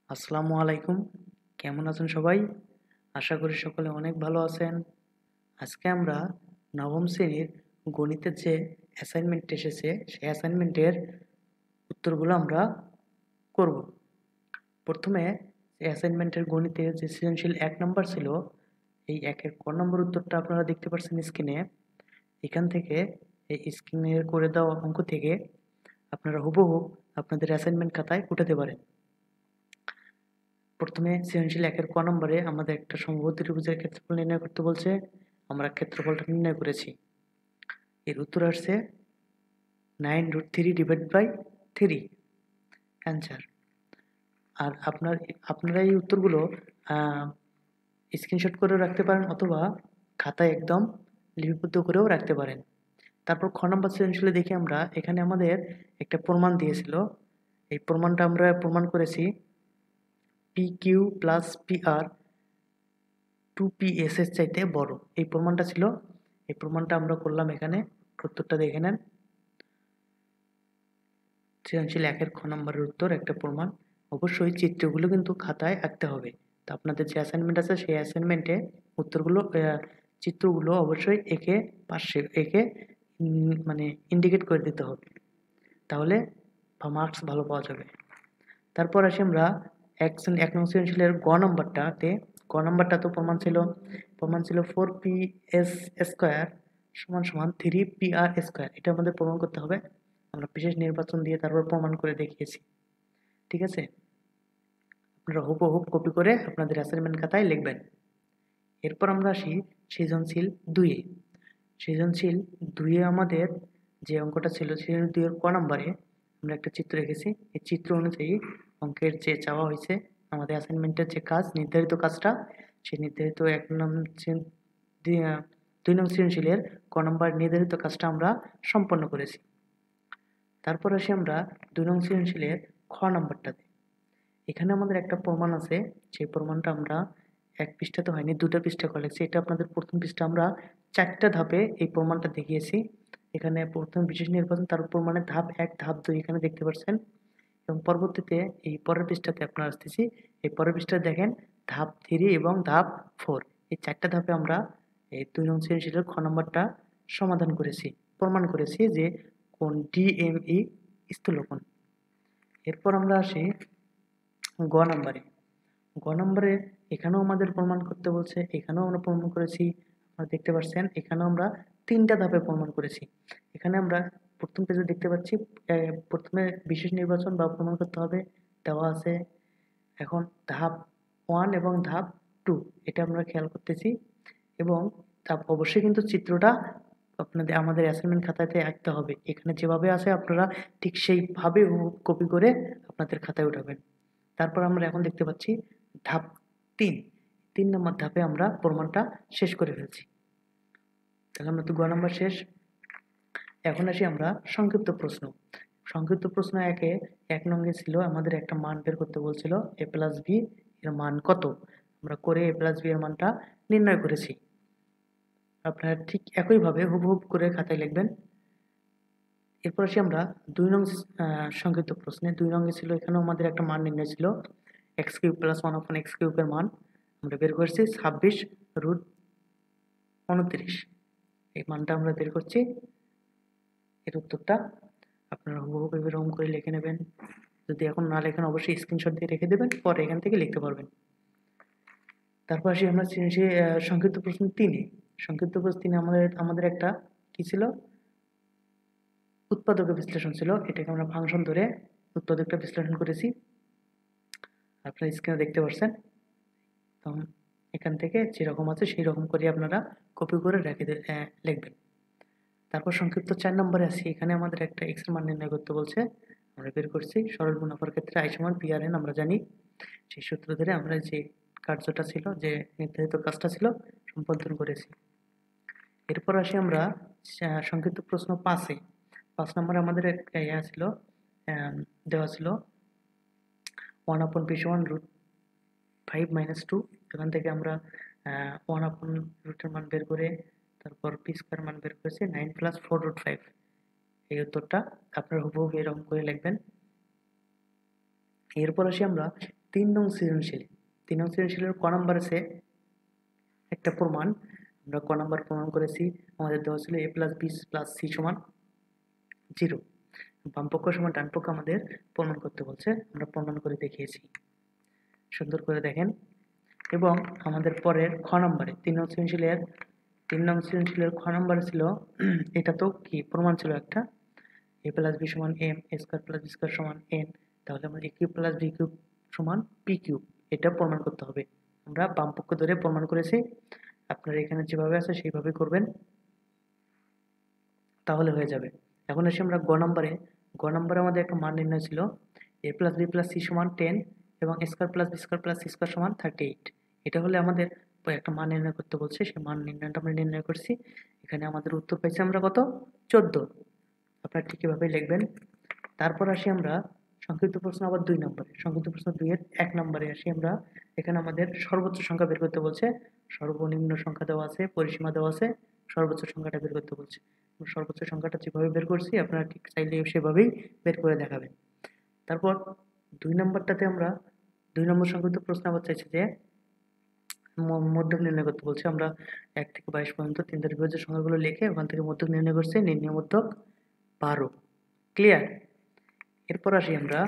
আসসালামু আলাইকুম। কেমন আছেন সবাই? আশা করি সকলে অনেক ভালো আছেন। আজকে আমরা নবম শ্রেণীর গণিতের যে অ্যাসাইনমেন্ট এসেছে, সেই অ্যাসাইনমেন্টের উত্তরগুলো আমরা করব। প্রথমে অ্যাসাইনমেন্টের গণিতের যে সৃজনশীল ১ নম্বর ছিল, এই ১ এর ক নম্বর উত্তরটা আপনারা দেখতে পাচ্ছেন স্ক্রিনে। এখান থেকে এই স্ক্রিনের করে দেওয়া অঙ্ক থেকে আপনারা হুবহু আপনাদের অ্যাসাইনমেন্ট খাতায় উঠাতে পারেন। প্রথমে সৃজনশীল ১ এর ক নম্বরে আমাদের একটা সমবাহু ত্রিভুজের ক্ষেত্রফল নির্ণয় করতে বলছে। আমরা ক্ষেত্রফলটা নির্ণয় করেছি। এর উত্তর আসছে 9√3/3 অ্যান্সার। আর আপনারা এই উত্তরগুলো স্ক্রিনশট করেও রাখতে পারেন অথবা খাতায় একদম লিপিবদ্ধ করেও রাখতে পারেন। তারপর খ নম্বর সৃজনশীলে দেখি আমরা এখানে আমাদের একটা প্রমাণ দিয়েছিল। এই প্রমাণটা আমরা প্রমাণ করেছি PQ + PR 2PS এর চাইতে বড়। এই প্রমাণটা ছিল। এই প্রমাণটা আমরা করলাম এখানে। উত্তরটা দেখে নেন। সৃজনশীল ১ এর খ নম্বরের উত্তর একটা প্রমাণ। অবশ্যই চিত্রগুলো কিন্তু খাতায় আঁকতে হবে। তো আপনাদের যে অ্যাসাইনমেন্ট আছে সেই অ্যাসাইনমেন্টে উত্তরগুলো চিত্রগুলো অবশ্যই পাশে এঁকে মানে ইন্ডিকেট করে দিতে হবে। তাহলে মার্কস ভালো পাওয়া যাবে। তারপর আসি আমরা ১ নং সৃজনশীলের গ নম্বরটাতে। গ নম্বরটা তো প্রমাণ ছিল 4PS² = 3PR²। এটা আমাদের প্রমাণ করতে হবে। আমরা বিশেষ নির্বাচন দিয়ে তারপর প্রমাণ করে দেখিয়েছি। ঠিক আছে? আপনারা হুবহু কপি করে আপনাদের অ্যাসাইনমেন্ট খাতায় লিখবেন। এরপর আমরা আসি সৃজনশীল ২ এ। সৃজনশীল ২ এ আমাদের যে অঙ্কটা ছিল, সৃজনশীল ২ এর ক নম্বরে আমরা একটা চিত্র এঁকেছি। এই চিত্র অনুযায়ী অঙ্কের যে চাওয়া হয়েছে, আমাদের অ্যাসাইনমেন্টের যে কাজ, নির্ধারিত কাজটা, সেই নির্ধারিত ২ নং সৃজনশীলের ক নম্বর নির্ধারিত কাজটা আমরা সম্পন্ন করেছি। তারপর আসি আমরা ২ নং সৃজনশীলের খ নম্বরটাতে। এখানে আমাদের একটা প্রমাণ আছে। সেই প্রমাণটা আমরা ১ পৃষ্ঠাতে হয়নি, ২ টা পৃষ্ঠা করে লিখছি। এটা আপনাদের ১ম পৃষ্ঠা। আমরা ৪ টা ধাপে এই প্রমাণটা দেখিয়েছি। এখানে প্রথমে বিশেষ নির্বাচন, তারপর প্রমাণের ধাপ ১, ধাপ ২ এখানে দেখতে পাচ্ছেন। এবং পরবর্তীতে এই পরের পৃষ্ঠাতে আপনারা আসতেছি। এই পরের পৃষ্ঠায় দেখেন ধাপ ৩ এবং ধাপ ৪। এই ৪ টা ধাপে আমরা এই ২ নং সৃজনশীলের খ নম্বরটা সমাধান করেছি। প্রমাণ করেছি যে কোণ DME স্থূলকোণ। এরপর আমরা আসি গ নম্বরে। গ নম্বরে এখানেও আমাদের প্রমাণ করতে বলছে। এখানেও আমরা প্রমাণ করেছি। আপনারা দেখতে পাচ্ছেন এখানেও আমরা ৩ টা ধাপে প্রমাণ করেছি। এখানে আমরা প্রথম পেজে দেখতে পাচ্ছি প্রথমে বিশেষ নির্বাচন বা প্রমাণ করতে হবে দেওয়া আছে। এখন ধাপ 1 এবং ধাপ 2 এটা আমরা খেয়াল করতেছি। এবং অবশ্যই কিন্তু চিত্রটা আমাদের অ্যাসাইনমেন্ট খাতাতে আঁকতে হবে। এখানে যেভাবে আছে আপনারা ঠিক সেইভাবে কপি করে আপনাদের খাতায় উঠাবেন। তারপর আমরা এখন দেখতে পাচ্ছি ধাপ ৩ নম্বর ধাপে আমরা প্রমাণটা শেষ করে ফেলছি। তাহলে আমরা তো গ নম্বর শেষ। এখন আসি আমরা সংক্ষিপ্ত প্রশ্ন। সংক্ষিপ্ত প্রশ্ন ১ নঙ্গে ছিল আমাদের একটা মান বের করতে বলছিল a+b এর মান কত। আমরা করে a+b এর মানটা নির্ণয় করেছি। আপনারা ঠিক একইভাবে হুবহু করে খাতায় লিখবেন। এরপর আসি আমরা ২ নং সংক্ষিপ্ত প্রশ্নে। ২ নঙ্গে ছিল এখানেও আমাদের একটা মান নির্ণয় ছিল x³ + 1/x³ এর মান আমরা বের করেছি 26√29। এই মানটা আমরা বের করছি। এর উত্তরটা আপনারা হুবহু এরকম করে লিখে নেবেন। যদি এখন না লেখেন অবশ্যই স্ক্রিনশট দিয়ে রেখে দেবেন, পরে এখান থেকে লিখতে পারবেন। তারপর আসি আমরা সংক্ষিপ্ত প্রশ্ন ৩ এ। সংক্ষিপ্ত প্রশ্ন ৩ এ আমাদের একটা কি ছিল? উৎপাদকের বিশ্লেষণ ছিল। এটাকে আমরা ফাংশন ধরে উৎপাদকটা বিশ্লেষণ করেছি। আপনারা স্ক্রিনে দেখতে পাচ্ছেন। তো এখান থেকে যেরকম আছে সেই রকম করে আপনারা কপি করে লিখবেন। তারপর সংক্ষিপ্ত ৪ নম্বরে আসি। এখানে আমাদের একটা x এর মান নির্ণয় করতে বলছে। আমরা বের করছি সরল মুনাফার ক্ষেত্রে I = PRN আমরা জানি। সেই সূত্র ধরে আমরা যে কার্যটা ছিল, যে নির্ধারিত কাজটা ছিল সম্পাদন করেছি। এরপর আসি আমরা সংক্ষিপ্ত প্রশ্ন ৫ এ। ৫ নম্বরে আমাদের একটা ছিল দেওয়া ছিল 1/p = √5 - 2। এখান থেকে আমরা 1/√এর মান বের করে তারপর p² মান বের করেছি 9 + 4√5। এই উত্তরটা আপনারা হুবহু এরকম করে লিখবেন। এরপর আসি আমরা 3 নং সৃজনশীলে 3 নং সৃজনশীলের ক নাম্বার আছে একটা প্রমাণ। আমরা ক নাম্বার প্রমাণ করেছি। আমাদের দেওয়া ছিল a + b + c = 0। বাম পক্ষ সমান ডান পক্ষ আমাদের প্রমাণ করতে বলছে, আমরা প্রমাণ করে দেখিয়েছি। সুন্দর করে দেখেন। এবং আমাদের পরের খ নাম্বারে 3 নং সৃজনশীলের খ নাম্বারে ছিল এটা তো কি প্রমাণ ছিল একটা a + b = m, a² + b² = n। তাহলে আমরা a³ + b³ = p³ এটা প্রমাণ করতে হবে। আমরা বাম পক্ষ ধরে প্রমাণ করেছি। আপনারা এখানে যেভাবে আছে সেইভাবে করবেন, তাহলে হয়ে যাবে। এখন আসি আমরা গ নাম্বারে। গ নাম্বারে আমাদের একটা মান নির্ণয় ছিল a + b + c = 10 এবং a² + b² + c² = 38। এটা হলে আমাদের একটা মান নির্ণয় করতে বলছে, সেই মান নির্ণয়টা আমরা নির্ণয় করছি। এখানে আমাদের উত্তর পাইছি আমরা কত? 14। আপনারা ঠিক এভাবেই লিখবেন। তারপর আসি আমরা সংক্ষিপ্ত প্রশ্ন আবার 2 নম্বরে। সংক্ষিপ্ত প্রশ্ন 2 এর 1 নম্বরে আসি আমরা। এখানে আমাদের সর্বোচ্চ সংখ্যা বের করতে বলছে। সর্বনিম্ন সংখ্যা দেওয়া আছে, পরিসীমা দেওয়া আছে, সর্বোচ্চ সংখ্যাটা বের করতে বলছে। সর্বোচ্চ সংখ্যাটা যেভাবে বের করছি আপনারা ঠিক চাইলে সেভাবেই বের করে দেখাবেন। তারপর 2 নম্বরটাতে আমরা 2 নম্বর সংক্ষিপ্ত প্রশ্ন আবার চাইছে যে মধ্যক নির্ণয় করতে বলছে। আমরা 1 থেকে 22 পর্যন্ত 3 দ্বারা বিভাজ্য সংখ্যাগুলো লিখে ওখান থেকে মধ্যক নির্ণয় করছি। নির্ণয় মধ্যক 12। ক্লিয়ার? এরপর আসি আমরা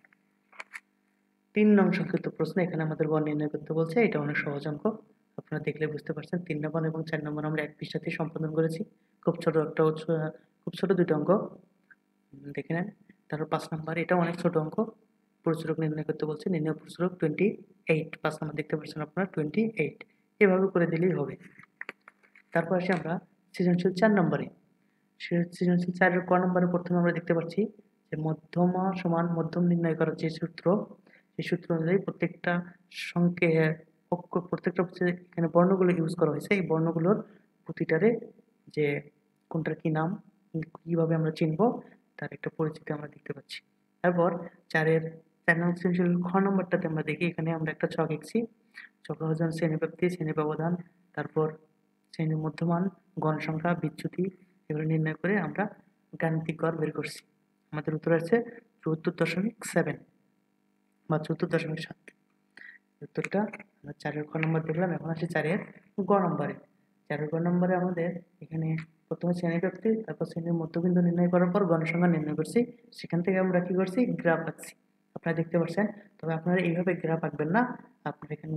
3 নং সংক্ষিপ্ত প্রশ্ন। এখানে আমাদের গড় নির্ণয় করতে বলছে। এটা অনেক সহজ অঙ্ক। আপনারা দেখলে বুঝতে পারছেন। 3 নম্বর এবং 4 নম্বর আমরা এক পৃষ্ঠাতেই সম্পাদন করেছি। খুব ছোট 2টা অঙ্ক। দেখে নেন। তারপর 5 নাম্বার, এটাও অনেক ছোট অঙ্ক। প্রচুরক নির্ণয় করতে বলছে। নির্ণয় প্রচুরক 28। 5 নাম্বার দেখতে পাচ্ছেন আপনারা 28। এভাবে করে দিলেই হবে। তারপর আসি আমরা সৃজনশীল 4 নম্বরে। সৃজনশীল 4 এর ক নম্বরে প্রথমে আমরা দেখতে পাচ্ছি যে মধ্যমা সমান মধ্যম নির্ণয় করার যে সূত্র, সেই সূত্র অনুযায়ী প্রত্যেকটা প্রত্যেকটা এখানে বর্ণগুলো ইউজ করা হয়েছে। এই বর্ণগুলোর প্রতিটারে যে কোনটার কি নাম, কিভাবে আমরা চিনব তার একটা পরিচিতি আমরা দেখতে পাচ্ছি। তারপর 4 নং সৃজনশীল খ নম্বরটাতে আমরা দেখি, এখানে আমরা একটা ছক এঁকেছি। ছকের হচ্ছে শ্রেণীব্যাপ্তি, শ্রেণী ব্যবধান, তারপর শ্রেণীর মধ্যমান, গণসংখ্যা, বিচ্যুতি এগুলো নির্ণয় করে আমরা গাণিতিক গড় বের করছি। আমাদের উত্তর আছে 74.7 বা 74.7। উত্তরটা আমরা 4 খ নম্বর দেখলাম। এখন আসি 4 গ নম্বরে। 4 গ নম্বরে আমাদের এখানে প্রথমে শ্রেণীব্যাপ্তি, তারপর শ্রেণীর মধ্যবিন্দু নির্ণয় করার পর গণসংখ্যা নির্ণয় করছি। সেখান থেকে আমরা কি করছি? গ্রাফ আঁকছি। আপনারা দেখতে পাচ্ছেন। তবে আপনারা এইভাবে গ্রাফ আঁকবেন না। আপনার এখানে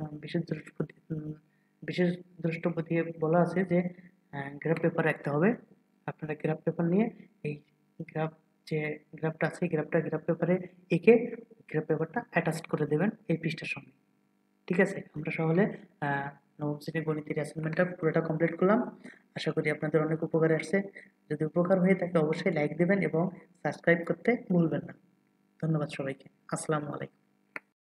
বিশেষ দ্রষ্টব্য দিয়ে বলা আছে যে গ্রাফ পেপার আঁকতে হবে। আপনারা গ্রাফ পেপার নিয়ে এই যে গ্রাফটা আছে গ্রাফ পেপারে এঁকে গ্রাফ পেপারটা অ্যাটাচ করে দেবেন এই পৃষ্ঠার সঙ্গে। ঠিক আছে? আমরা তাহলে নবম শ্রেণীর গণিতের অ্যাসাইনমেন্টটা পুরোটা কমপ্লিট করলাম। আশা করি আপনাদের অনেক উপকারে আসছে। যদি উপকার হয়ে থাকে অবশ্যই লাইক দেবেন এবং সাবস্ক্রাইব করতে ভুলবেন না। ধন্যবাদ সবাইকে। আসসালামু আলাইকুম।